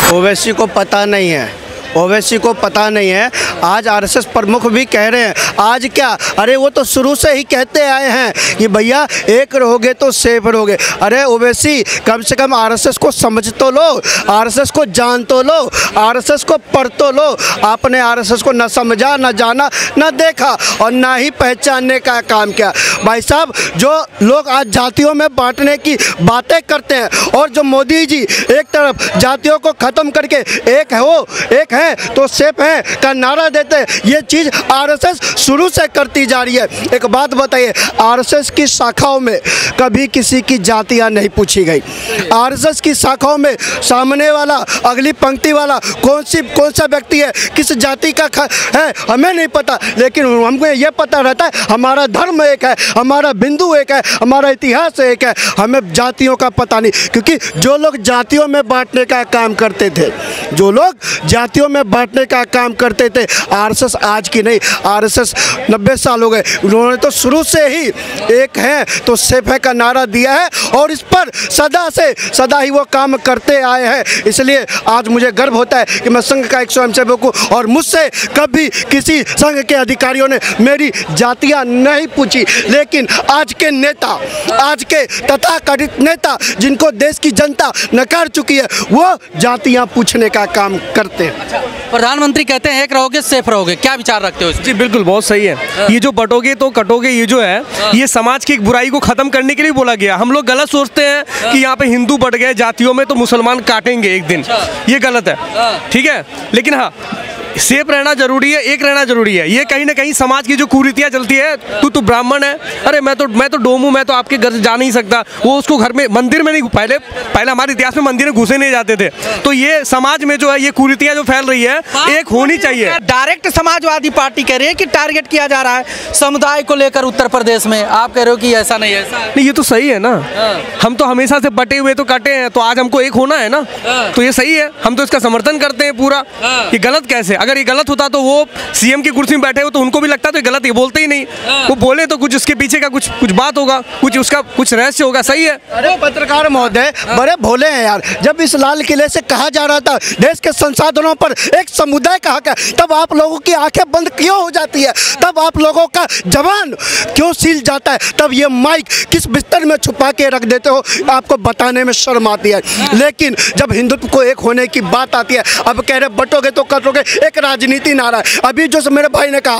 ओवैसी को पता नहीं है, ओवैसी को पता नहीं है। आज आरएसएस प्रमुख भी कह रहे हैं, आज क्या, अरे वो तो शुरू से ही कहते आए हैं कि भैया एक रहोगे तो सेफ रहोगे। अरे ओवैसी कम से कम आरएसएस को समझ तो लो, आरएसएस को जान तो लो, आरएसएस को पढ़ तो लो। आपने आरएसएस को न समझा, न जाना, न देखा और ना ही पहचानने का काम किया। भाई साहब, जो लोग आज जातियों में बांटने की बातें करते हैं और जो मोदी जी एक तरफ जातियों को ख़त्म करके एक है वो एक है तो सेफ है का नारा देते हैं, ये चीज़ आरएसएस शुरू से करती जा रही है। एक बात बताइए, आरएसएस की शाखाओं में कभी किसी की जातियां नहीं पूछी गई। आरएसएस की शाखाओं में सामने वाला, अगली पंक्ति वाला कौन सा व्यक्ति है, किस जाति का है, हमें नहीं पता, लेकिन हमको ये पता रहता है हमारा धर्म एक है, हमारा बिंदु एक है, हमारा इतिहास एक है। हमें जातियों का पता नहीं, क्योंकि जो लोग जातियों में बांटने का काम करते थे, जो लोग जातियों में बांटने का काम करते थे, आरएसएस आज की नहीं, आरएसएस 90 साल हो गए, उन्होंने तो शुरू से ही एक है तो सेफ है का नारा दिया है और इस पर सदा ही वो काम करते आए हैं। इसलिए आज मुझे गर्व होता है कि मैं संघ का एक स्वयंसेवक हूँ और मुझसे कभी किसी संघ के अधिकारियों ने मेरी जातियाँ नहीं पूछी। लेकिन आज के नेता, आज के तथाकथित नेता जिनको देश की जनता नकार चुकी है, वो जातियाँ पूछने का काम करते हैं। प्रधानमंत्री कहते हैं एक रहोगे सेफ रहोगे, क्या विचार रखते हो? जी बिल्कुल, बहुत सही है। ये जो बटोगे तो कटोगे, ये जो है ये समाज की एक बुराई को खत्म करने के लिए बोला गया। हम लोग गलत सोचते हैं कि यहाँ पे हिंदू बढ़ गए जातियों में तो मुसलमान काटेंगे एक दिन, ये गलत है, ठीक है। लेकिन हाँ, सेफ रहना जरूरी है, एक रहना जरूरी है। ये कहीं ना कहीं समाज की जो कुरीतियाँ चलती है, तू ब्राह्मण है, अरे मैं तो डोम हूँ, मैं तो आपके घर से जा नहीं सकता, वो उसको घर में मंदिर में नहीं, पहले हमारे इतिहास में मंदिर में घुसे नहीं जाते थे। तो ये समाज में जो है ये कुरीतियाँ जो फैल रही है, एक होनी चाहिए। डायरेक्ट समाजवादी पार्टी कह रही है कि टारगेट किया जा रहा है समुदाय को लेकर उत्तर प्रदेश में, आप कह रहे हो कि ऐसा नहीं है। नहीं, ये तो सही है ना, हम तो हमेशा से बटे हुए तो कटे हैं, तो आज हमको एक होना है ना, तो ये सही है, हम तो इसका समर्थन करते हैं पूरा। ये गलत कैसे? अगर ये गलत होता तो वो सीएम की कुर्सी में बैठे हो तो उनको भी लगता तो ये गलत, ये बोलते ही नहीं। वो बोले तो कुछ उसके पीछे का कुछ बात होगा, कुछ उसका कुछ रहस्य होगा, सही है। अरे पत्रकार महोदय बड़े भोले हैं यार, जब इस लाल किले से कहा जा रहा था देश के संसाधनों पर एक समुदाय का हक है, तब आप लोगों की आंखें बंद क्यों हो जाती है? तब आप लोगों का जवान क्यों सील जाता है? तब ये माइक किस बिस्तर में छुपा के रख देते हो, आपको बताने में शर्म आती है। लेकिन जब हिंदुत्व को एक होने की बात आती है, अब कह रहे बटोगे तो कटोगे, एक राजनीति नारा है। अभी जो मेरे भाई ने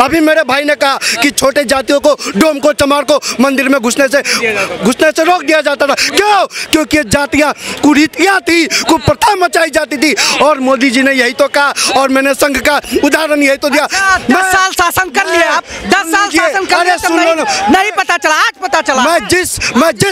कहा कि छोटे जातियों को, डोम को, चमार को मंदिर में घुसने से रोक दिया जाता था। क्यों? क्योंकि जातियां कुरीतियां थी, कुप्रथा मचाई जाती थी और मोदी जी ने यही तो कहा और मैंने संघ का उदाहरण यही तो दिया। 10 साल शासन कर लिए आप, 10 साल शासन कर लिए, नहीं पता चला, आज पता चला। मैं जिस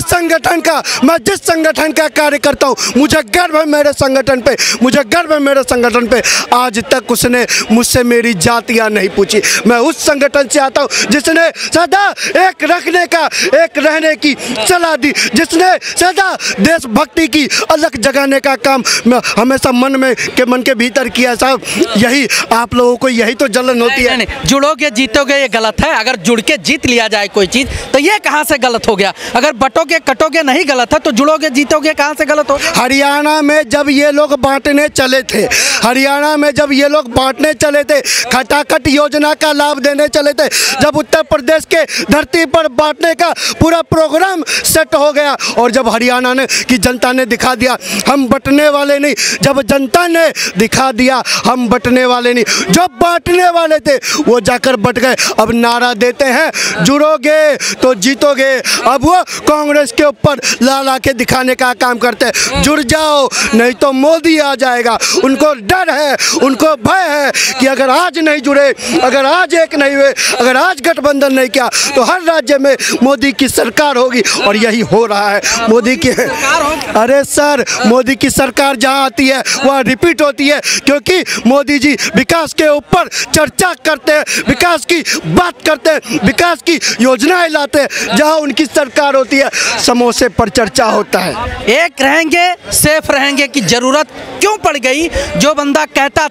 संगठन का कार्य करता हूँ, मुझे गर्व है मेरे संगठन पे, मुझे गर्व है मेरे संगठन पे। आज तक उसने मुझसे मेरी जातियां नहीं पूछी। मैं उस संगठन से आता हूँ जिसने सदा एक रखने का, एक रहने की सलाह दी, जिसने सदा देशभक्ति की अलग जगाने का काम हमेशा मन के भीतर किया। साहब यही आप लोगों को यही तो जलन होती है। नहीं, जुड़ोगे जीतोगे ये गलत है। अगर जुड़ के जीत लिया जाए कोई चीज तो ये कहाँ से गलत हो गया? अगर बटोगे कटोगे नहीं गलत है तो जुड़ोगे जीतोगे कहाँ से गलत हो? हरियाणा में जब ये लोग बांटने चले थे, हरियाणा में जब ये लोग बांटने चले थे, खटाखट योजना का लाभ देने चले थे, जब उत्तर प्रदेश के धरती पर बांटने का पूरा प्रोग्राम सेट हो गया और जब हरियाणा ने की जनता ने दिखा दिया हम बंटने वाले नहीं, जब जनता ने दिखा दिया हम बंटने वाले नहीं, जो बांटने वाले थे वो जाकर बंट गए। अब नारा देते हैं जुड़ोगे तो जीतोगे। अब वो कांग्रेस के ऊपर लाला के दिखाने का काम करते हैं, जुड़ जाओ नहीं तो मोदी आ जाएगा। उनको डर है, उनको भय है कि अगर आज नहीं जुड़े, अगर आज एक नहीं हुए, अगर आज गठबंधन नहीं किया तो हर राज्य में मोदी की सरकार होगी और यही हो रहा है। मोदी की, अरे सर, मोदी की सरकार जहां आती है वह रिपीट होती है, क्योंकि मोदी जी विकास के ऊपर चर्चा करते हैं, विकास की बात करते हैं, विकास की योजनाएं लाते हैं। जहां उनकी सरकार होती है समोसे पर चर्चा होता है। एक रहेंगे सेफ रहेंगे की जरूरत क्यों पड़ गई? जो बंदा कहता था कि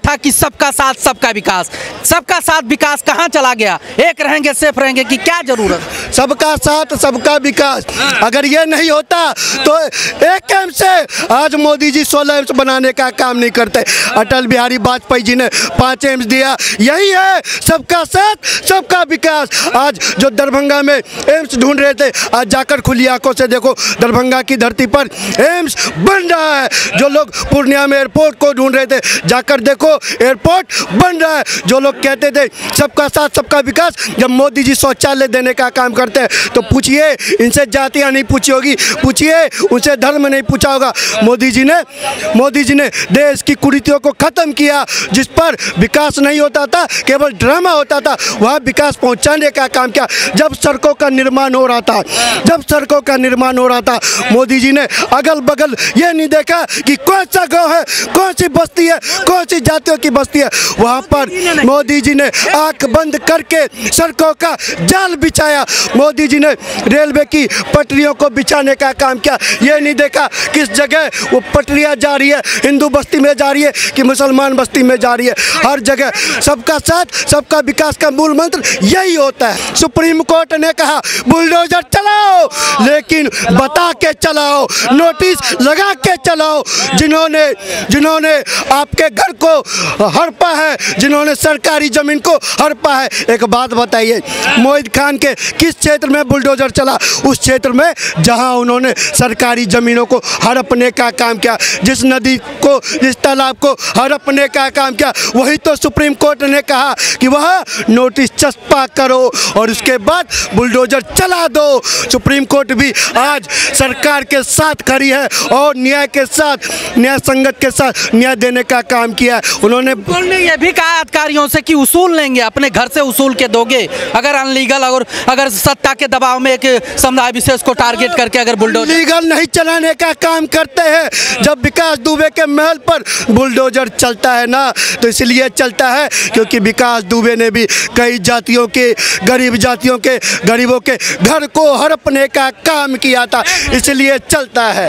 सबका साथ सबका विकास। सबका साथ विकास कहाँ चला गया? एक रहेंगे सेफ रहेंगे की क्या जरूरत? सबका साथ सबका विकास अगर ये नहीं होता तो एक एम्स से आज मोदी जी 16 एम्स बनाने का काम नहीं करते। अटल बिहारी वाजपेयी जी ने 5 एम्स दिया। यही है सबका साथ सबका विकास। आज जो दरभंगा में एम्स ढूंढ रहे थे, आज जाकर खुली आंखों से देखो दरभंगा की धरती पर एम्स बन रहा है। जो लोग पूर्णिया में एयरपोर्ट को ढूंढ रहे थे, जाकर देखो एयरपोर्ट बन रहा है। जो लोग कहते थे सबका साथ सबका विकास, जब मोदी जी शौचालय देने का काम करते हैं तो पूछिए इनसे जातियां नहीं पूछी होगी, पूछिए उनसे धर्म नहीं पूछा होगा। मोदी जी ने देश की कुरीतियों को खत्म किया। जिस पर विकास नहीं होता था, केवल ड्रामा होता था, वहाँ विकास पहुँचाने का काम किया। जब सड़कों का निर्माण हो रहा था, मोदी जी ने अगल बगल ये नहीं देखा कि कौन सा गाँव है, कौन सी बस्ती है, कौन सी जातियों की बस्ती है। वहाँ पर मोदी जी ने आंख बंद करके सड़कों का जाल बिछाया। मोदी जी ने रेलवे की पटरियों को बिछाने का काम किया। ये नहीं देखा किस जगह वो पटरियाँ जा रही है, हिंदू बस्ती में जा रही है कि मुसलमान बस्ती में जा रही है। हर जगह सबका साथ सबका विकास का मूल मंत्र यही होता है। सुप्रीम कोर्ट ने कहा बुलडोजर चलाओ, लेकिन बता के चलाओ, नोटिस लगा के चलाओ। जिन्होंने आपके घर को हड़पा है, जिन्होंने सरकारी जमीन को हड़पा है, एक बात बताइए, मोहित खान के किस क्षेत्र में बुलडोजर चला? उस क्षेत्र में जहां उन्होंने सरकारी जमीनों को हड़पने का काम किया, जिस नदी को, जिस तालाब को हड़पने का काम किया, वही तो सुप्रीम कोर्ट ने कहा कि वह नोटिस चस्पा करो और उसके बाद बुलडोजर चला दो। सुप्रीम कोर्ट भी आज सरकार के साथ खड़ी है और न्याय के साथ, न्याय संगत के साथ न्याय देने का काम किया। उन्होंने ये भी कहा अधिकारियों से कि उसूल लेंगे, अपने घर से उसूल के दोगे अगर अनलीगल, अगर सत्ता के दबाव में एक समुदाय विशेष को टारगेट करके अगर बुलडोजर लीगल नहीं चलाने का काम करते हैं। जब विकास दुबे के महल पर बुलडोजर चलता है ना, तो इसलिए चलता है क्योंकि विकास दुबे ने भी कई जातियों के, गरीब जातियों के, गरीबों के घर को हड़पने का काम किया था, इसलिए चलता है।